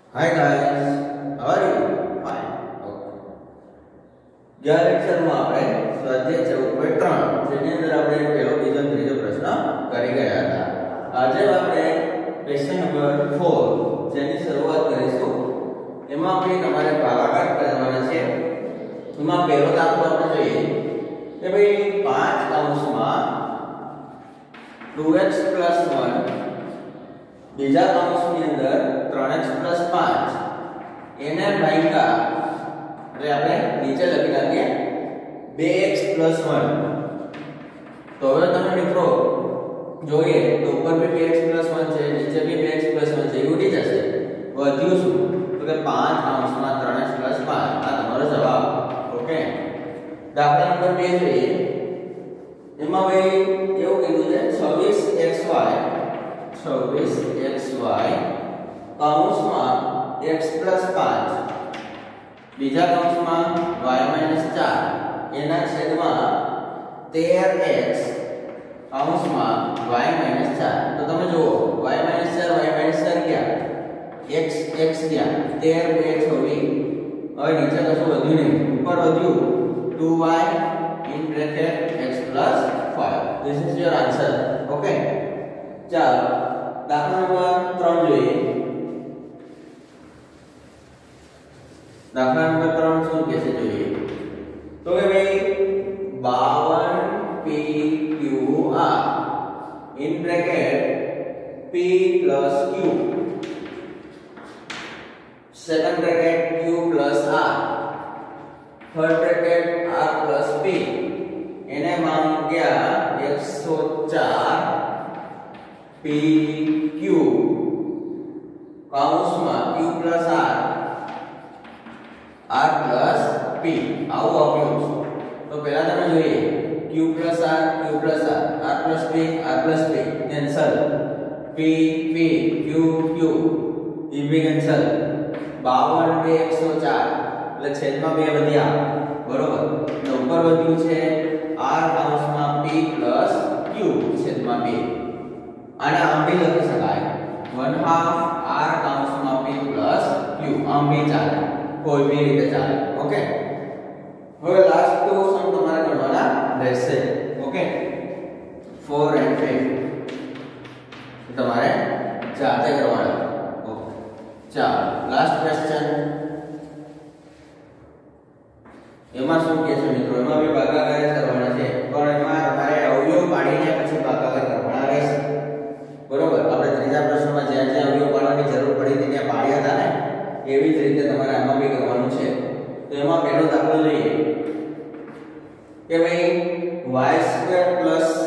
Hi guys, how are you? Fine. Okay. ગયા લેક્ચરમાં આપણે સ્વાધ્યાય 14.3 જેની અંદર આપણે પહેલો બીજો ત્રીજો પ્રશ્ન કરી ગયા હતા. આજે આપણે ક્વેશ્ચન નંબર 4 જેની શરૂઆત કરીશું. એમાં આપણે તમારે ભાગાકાર કરવાના છે. એમાં પહેલો દાખલો આપણે જોઈએ કે ભાઈ 5 કૌંસમાં 2x + 1 બીજા કૌંસની અંદર 3x + 5 એને ભાગ્યા એટલે આપણે નીચે લખી નાખીએ 2x + 1. તો હવે તમે મિત્રો જોઈએ તો ઉપર भी 2x + 1 છે, નીચે भी 2x + 1 છે. ઉડી જશે. વધ્યું શું? તો કે 5 કૌંસમાં 3x + 5 આ તમારો જવાબ. ઓકે. દાખલા નંબર 2 જોઈએ. એમાં ભાઈ એવું કીધું છે 26xy કૌંસમાં x + 5 બીજા કૌંસમાં y - 4 એના છેદમાં 13x કૌંસમાં y - 4. તો તમે જુઓ y - 4 ક્યાં, x ક્યાં, 13 2 26. હવે નીચે કશું વધ્યું નહીં, ઉપર વધ્યું 2y (x + 5). This is your answer. Okay. ચાલો દાખલા નંબર 3 જોઈએ. દાખલા નંબર 3 શું કહે છે જોઈએ. તો કે ભાઈ 52 PQR (P + Q) second bracket Q + R third bracket R + P એને માંગ્યા 104 PQ કૌંસમાં Q + R + P આવું આપ્યું છે. તો પહેલા તમે જોઈએ Q + R R + P cancel, P Q એ બી કેન્સલ. 52 2 104 એટલે છેદમાં 2 વધ્યા, બરોબર. તો ઉપર વધ્યું છે R કૌંસમાં P + Q છેદમાં 2. આને આમ બી લખી શકાય 1/2 R કૌંસમાં P + Q. આમ બી ચાલે, કોઈ બી રીતે ચાલે. ઓકે. હવે લાસ્ટ ટુ સમ તમારે કરવાના રહેશે. ઓકે. 4 and 5 તમારે જાતે કરવાના. ઓકે. ચાલો લાસ્ટ ક્વેશ્ચન. એમાં શું કહે છે મિત્રો, એમાં બી ભાગાકાર કરવાના છે, પણ એમાં તમારે અવયવ પાડીને પછી ભાગાકાર કરવાના રહેશે. બરોબર. આપણે ત્રીજા પ્રશ્નમાં જ્યાં જ્યાં અવયવ પાડવાની જરૂર પડી હતી ત્યાં પાડ્યા હતા ને, એવી જ રીતે તમારે આમાં બી કરવાનું છે. તો એમાં પહેલો દાખલો જોઈએ કે ભાઈ y² +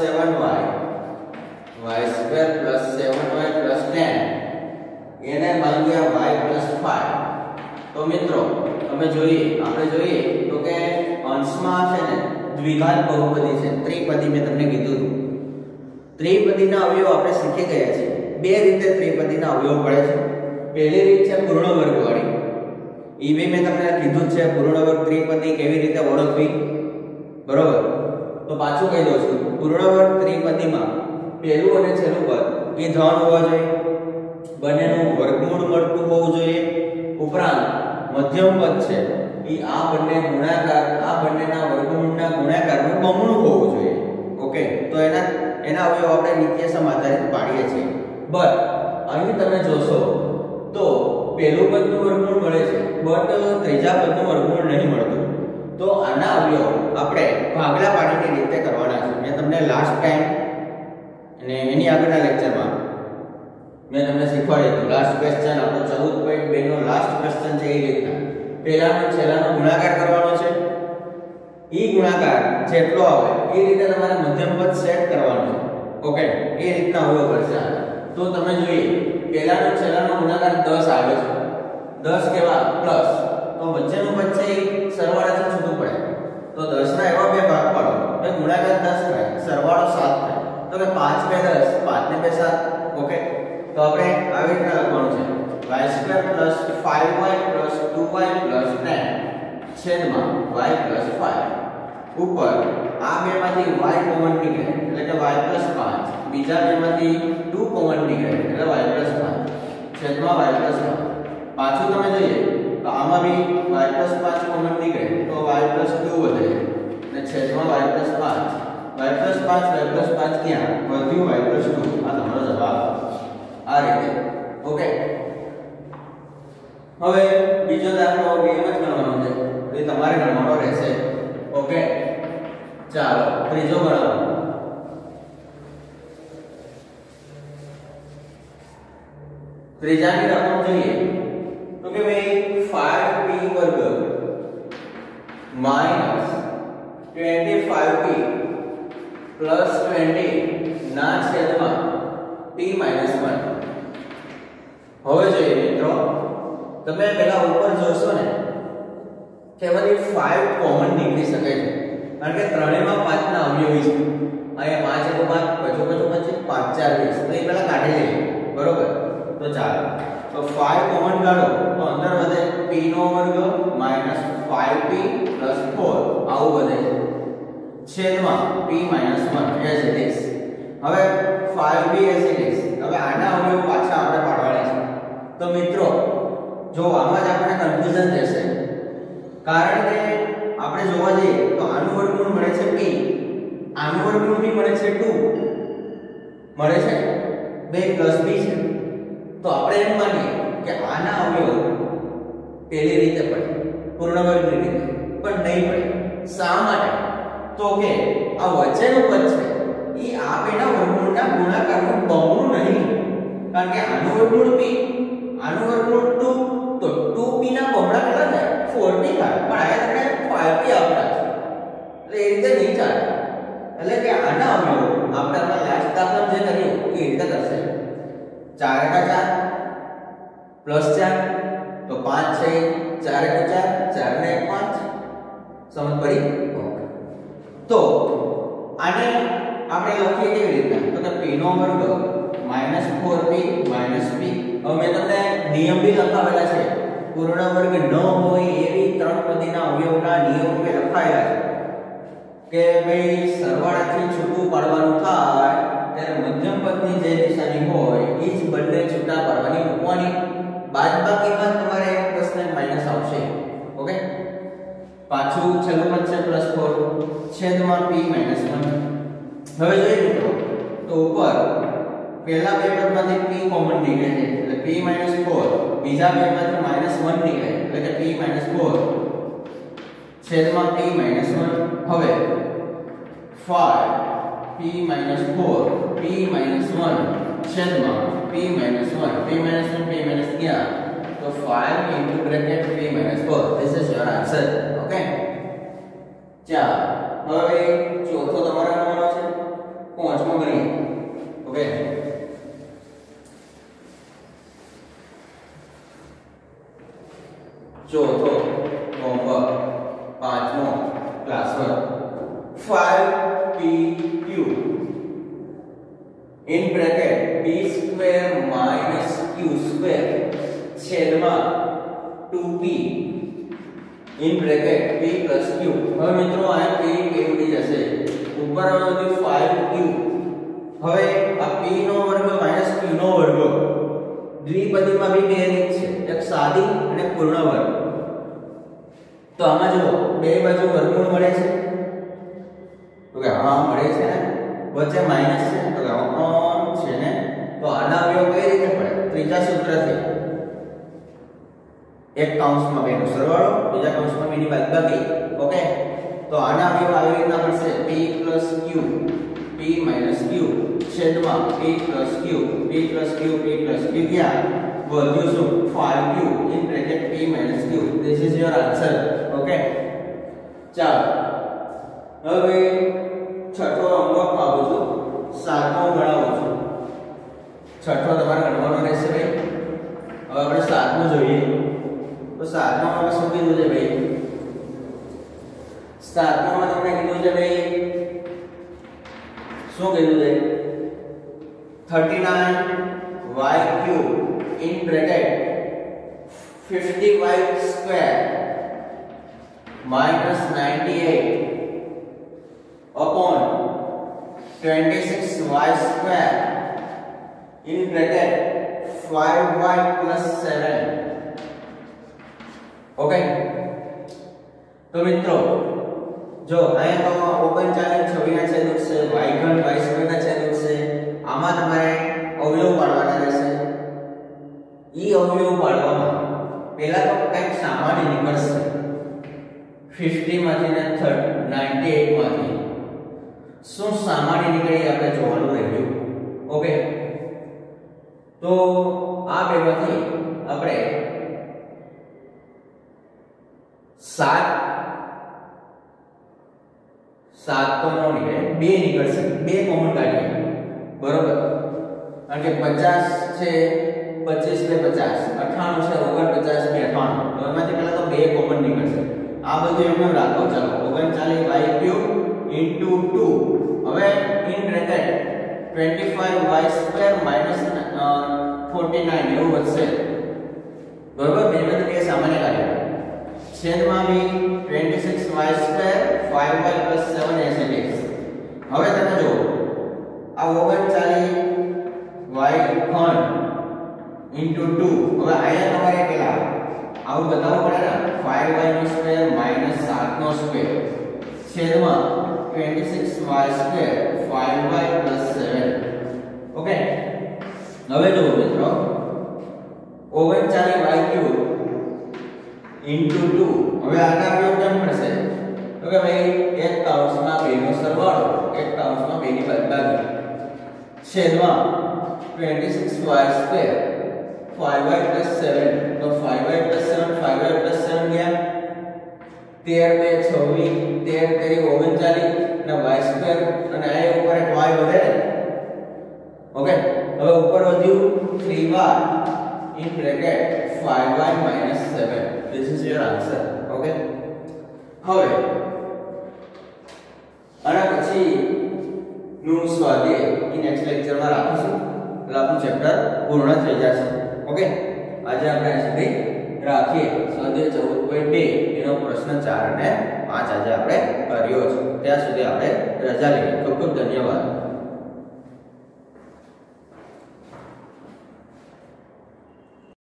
7y + 10 એને માંગ્યા y + 5. તો મિત્રો તમે આપણે જોઈએ તો કે અંશમાં છે ને દ્વિઘાત બહુપદી છે, ત્રિપદી. મેં તમને કીધું હતું ત્રિપદીના અવયવ આપણે શીખી ગયા છે. બે રીતે ત્રિપદીના અવયવ પડે છે. પહેલી રીત છે પૂર્ણ વર્ગ વાળી. ઈ બી મેં તમને કીધું છે પૂર્ણ વર્ગ ત્રિપદી કેવી રીતે ઓળખવી, બરોબર. તો પાછું કહી દઉં છું. પૂર્ણ વર્ગ ત્રિપદીમાં પહેલું અને છેલ્લું પદ એ ધન હોવા જોઈએ, બંનેનું વર્ગમૂળ મળતું હોવું જોઈએ, ઉપરાંત મધ્યમ પદ છે એ આ બંને ગુણાકાર, આ બંનેના વર્ગમૂળના ગુણાકારનું બમણું હોવું જોઈએ. ઓકે. તો એના અવયવ આપણે નિત્યસમ આધારિત પાડીએ છીએ. બટ અહીં તમે જોશો તો પહેલું પદનું વર્ગમૂળ મળે છે, બટ ત્રીજા પદનું વર્ગમૂળ નહીં મળતું. તો આના અવયવ આપણે ભાગલા પાડીની રીતે કરવાના છે. મેં તમને લાસ્ટ ટાઈમ અને એની આગળના લેક્ચરમાં મેં તમને શીખવાડ્યું હતું. લાસ્ટ ક્વેશ્ચન આપણો 14.2 નો લાસ્ટ ક્વેશ્ચન છે. એ રીતના પહેલાનો છેલ્લાનો ગુણાકાર કરવાનો છે. ઈ ગુણાકાર જેટલો આવે એ રીતે તમારે મધ્યમ પદ સેટ કરવાનો છે. ઓકે. એ રીતના અવયવ પડશે. તો તમે જોઈએ પહેલાનો છેલ્લાનો ગુણાકાર 10 આવે છે. 10 કેવા પ્લસ, તો વચ્ચેનું પદ છે એ સરવાળાથી છૂટું પડે. તો 10 ના એવા બે ભાગ પાડો એટલે ગુણાકાર 10 થાય, સરવાળો 7 થાય. તો કે 5 × 10 5 ને 2 7. ઓકે. તો આપણે આવી રીતના લખવાનું છે y² + 5y + 2y + 10 છેદમાં y + 5. ઉપર આ બેમાંથી y કોમન નીકળે એટલે કે y + 5, બીજા બેમાંથી 2 કોમન નીકળે એટલે y + 5 છેદમાં y + 5. પાછું આમાં બી y + 5 કોમન નીકળે તો y + 2 વધે અને છેદમાં y + 5 y + 5 y + 5 ક્યાં વધ્યું y + 2 આ તમારો જવાબ આ રીતે ઓકે હવે બીજો દાખલો એમ જ ગણવાનો છે એટલે તમારે ગણવાનો રહેશે ઓકે ચાલો ત્રીજો ગણવાનો ત્રીજાની રકમ જોઈએ તો કે ભાઈ 5p વર્ગ માઈનસ 25p પ્લસ 20 ના છેદમાં p માઈનસ 1 હવે જોઈએ મિત્રો તમે પેલા ઉપર જોશો ને કે બધી 5 કોમન નીકળી શકે છે કારણ કે ત્રણેયમાં 5 ના અવયવી છે અહીંયા 5 એટલે 5 પછી 5 4 20 તો એ પેલા કાઢી લઈએ બરોબર તો ચાલો તો 5 કોમન કાઢો તો અંદર વધે p નો વર્ગ માઈનસ 5p પ્લસ 4 આવું વધે છે છેદમાં p minus 1 as it is હવે 5b એઝ ઇટ ઇઝ હવે આના અવયવ પાછા આપણે પાડવાના છે તો મિત્રો જો આમાં જ આપણે કન્ફ્યુઝન થશે કારણ કે આપણે જોવા જઈએ તો આનું વર્ગમૂળ મળે છે p આનું વર્ગમૂળ બી મળે છે 2 મળે છે 2 પ્લસ b છે તો આપણે એમ માનીએ કે આના અવયવ પેલી રીતે પડે પૂર્ણ વર્ગની રીતે પણ નહીં પડે શા માટે તો કે આ વચ્ચેનું પદ છે એ આ બેના વર્ગમૂળના ગુણાકારનું બમણું નહીં કારણ કે આનું વર્ગમૂળ p આનું વર્ગમૂળ 2 તો 2p ના બમણા કેટલા થાય 4p થાય પણ આયા તમને 5p આપતા છે એટલે એ રીતે નહીં ચાલે એટલે કે આના અવયવ આપણે લાસ્ટ દાખલા જે કર્યું એ રીતે કરશે 4 * 4 + 4 તો 5 છે 4 * 4 4 ને 5 સમજ પડી ઓકે તો આને આપણે લખીએ કેવી રીતે તો કે p નો વર્ગ -4p - p હવે મેં તમને નિયમ બી લખાવેલા છે પૂર્ણ વર્ગ ન હોય એવી ત્રણ પદીના અવયવના નિયમો મેં લખાયેલા છે કે ભાઈ સરવાળાથી છૂટું પાડવાનું થાય ત્યારે મધ્યમ પદની જે નિશાની હોય એ જ બંને છૂટા પાડવાની મૂકવાની બાદબાકીમાં તમારે એક પ્રશ્ન માઈનસ આવશે ઓકે પાછું છેલ્લું પદ છે +4 છેદમાં p - 1 હવે જોઈએ મિત્રો તો ઉપર પહેલા બે પદમાંથી p કોમન નીકળે છે એટલે p - 4 બીજા બે માંથી -1 નીકળે એટલે કે p - 4 છેદમાં p - 1 હવે 5 p - 4 p - 1 છેદમાં p - 1 p - 1 p - ક્યાં તો 5 into bracket p - 4 this is your answer okay ચાલો હવે ચોથો તમારો ગણવાનો છે પાંચમો ગણીએ ઓકે ચોથો હોમવર્ક પાંચમો classwork 5pq in bracket p square minus q square છેદમાં 2p in bracket p plus q હવે મિત્રો આ p કેવી જશે ઉપર આવતું 5q હવે આ p નો વર્ગ minus q નો વર્ગ દ્વિપદીમાં બી બે રીત છે એક સાદી અને પૂર્ણ વર્ગ તો આમાં જો બે બાજુ વર્ગમૂળ મળે છે તો કે હા મળે છે ને વચ્ચે માઈનસ છે તો કે ઓન છે ને તો આના અવયવ કઈ રીતે પડે ત્રીજા સૂત્રથી એક કૌંસમાં બેનો સરવાળો બીજા કૌંસમાં બેની બાદબાકી ઓકે તો આના અવયવ આવી રીતના મળશે p + q p - q છેદમાં p + q p + q p + q ક્યાં વધ્યું શું 5q in bracket p - q this is your answer okay ચાલો હવે છઠ્ઠો હોમવર્ક આવું છું સાતમો ગણાવું છું છઠ્ઠો તમારે ગણવાનો રહેશે ભાઈ હવે આપણે સાતમો જોઈએ તો સાતમામાં શું કીધું છે ભાઈ સાતમામાં તમને કીધું છે ભાઈ શું કીધું છે 39y³ in bracket 50y square minus 98 upon 26y square in bracket 5y plus 7 okay, તો મિત્રો જો અહીંયા તો 39 26 ના છેદક છે, y ઘન y સ્ક્વેર ના છેદક છે. આમાં તમારે અવયવ પાડવાના રહેશે. ઈ અવયવ પાડવામાં પહેલા તો કંઈક સામાન્ય નીકળશે. 50 માંથી ને 98 માંથી શું સામાન્ય નીકળે આપણે જોવાનું રહ્યું. ઓકે, તો આ બેમાંથી આપણે 7 તો નો નીકળે, 2 નીકળશે. 2 કોમન કાઢીએ, બરોબર. કારણ કે 50 છે 25 ને 50, 98 છે 49 ને 98, તો એમાંથી પહેલા તો 2 કોમન નીકળશે. આ બધું એમને રાખો. ચાલો 39y³ * 2. હવે ઇન બ્રેકેટ 25y² - 49 એવું વધશે, બરોબર. બેમાંથી બે સામાન્ય કાઢ્યા. છેદમાં બી 26y² 5y + 7 SLX. હવે તમે જુઓ આ 39y ઘન * 2. હવે અહીંયા તમારે કેટલા આવું બતાવવું પડે ને. 5y² - 7 છેદમાં 26y² 5y + 7. ઓકે, હવે જુઓ મિત્રો 39y³ * 2. હવે આના ઉપયોગ કેમ પડશે? તો કે ભાઈ એક કૌંસમાં 2 નો સરવાળો, એક કૌંસમાં 2 ની બાદબાકી, છેદમાં 26y² 5y + 7. તો 5y + 7 5y + 7 ગયા. 13 2 26, 13 39 અને y² અને આ ઉપર એક y વધે. ઓકે, હવે ઉપર વધ્યું 3y in bracket 5y - 7. This is your answer. Okay, હવે આના પછી નું સ્વાધ્યાય નેક્સ્ટ લેક્ચરમાં રાખીશું, એટલે આપણું ચેપ્ટર પૂર્ણ થઈ જશે. ઓકે, આજે આપણે સુધી રાખીએ. સ્વાધ્યાય 14.2 એનો પ્રશ્ન 4 અને 5 આજે આપણે કર્યો છે. ત્યાં સુધી આપણે રજા લઈએ. ખૂબ ખૂબ ધન્યવાદ.